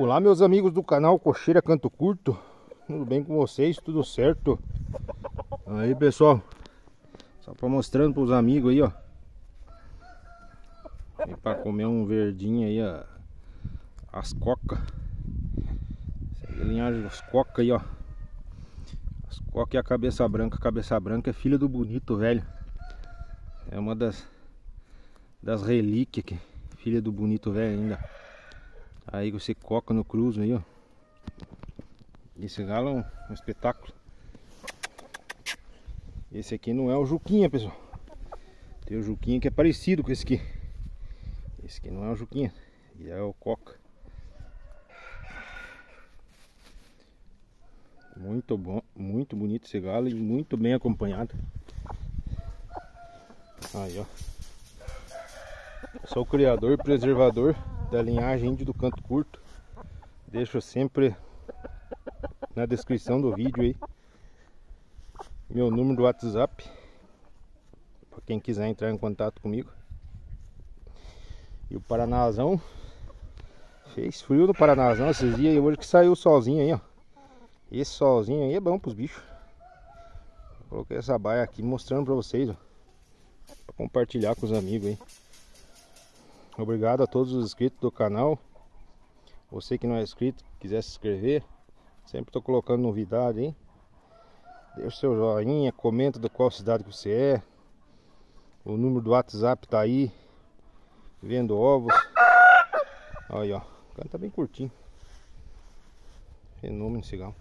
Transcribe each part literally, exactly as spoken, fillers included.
Olá, meus amigos do canal Cocheira Canto Curto, tudo bem com vocês? Tudo certo? Aí, pessoal, só para mostrando para os amigos aí, ó, e para comer um verdinho aí, ó, as cocas. Essa aí é a linhagem das cocas aí, ó. As cocas e a cabeça branca. A cabeça branca é filha do bonito velho. É uma das das relíquias que filha do bonito velho ainda. Aí você coca no cruzo aí, ó. Esse galo é um, um espetáculo. Esse aqui não é o Juquinha, pessoal. Tem o Juquinha que é parecido com esse aqui. Esse aqui não é o Juquinha, e é o Coca. Muito bom, muito bonito esse galo e muito bem acompanhado. Aí, ó. Eu sou o criador e preservador da linhagem índio do Canto Curto. Deixo sempre na descrição do vídeo aí meu número do WhatsApp para quem quiser entrar em contato comigo. E o Paranazão, fez frio no Paranazão esses dias, e hoje que saiu o solzinho aí, ó. Esse solzinho aí é bom pros bichos. Coloquei essa baia aqui mostrando pra vocês, ó, pra compartilhar com os amigos aí. Obrigado a todos os inscritos do canal. Você que não é inscrito, quiser se inscrever, sempre tô colocando novidade aí. Deixa seu joinha, comenta de qual cidade que você é. O número do WhatsApp tá aí. Vendo ovos. Aí, ó, o cano tá bem curtinho. Fenômeno esse galo.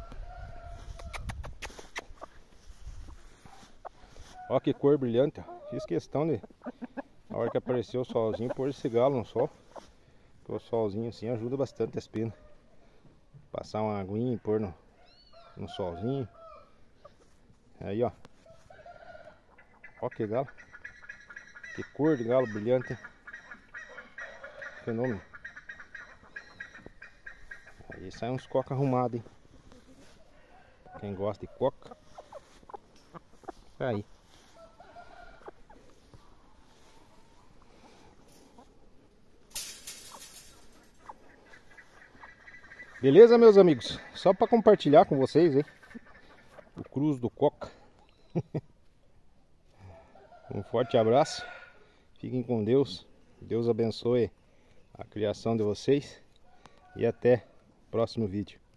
Ó que cor brilhante, ó. Fiz questão de, na hora que apareceu o solzinho, pôr esse galo no sol. Porque o solzinho assim ajuda bastante as penas. Passar uma aguinha e pôr no, no solzinho. Aí, ó. Ó que galo. Que cor de galo brilhante. Fenômeno. Aí sai uns coca arrumados, hein. Quem gosta de coca, tá aí. Beleza, meus amigos? Só para compartilhar com vocês, hein, o cruzo do Coca. Um forte abraço. Fiquem com Deus. Deus abençoe a criação de vocês. E até o próximo vídeo.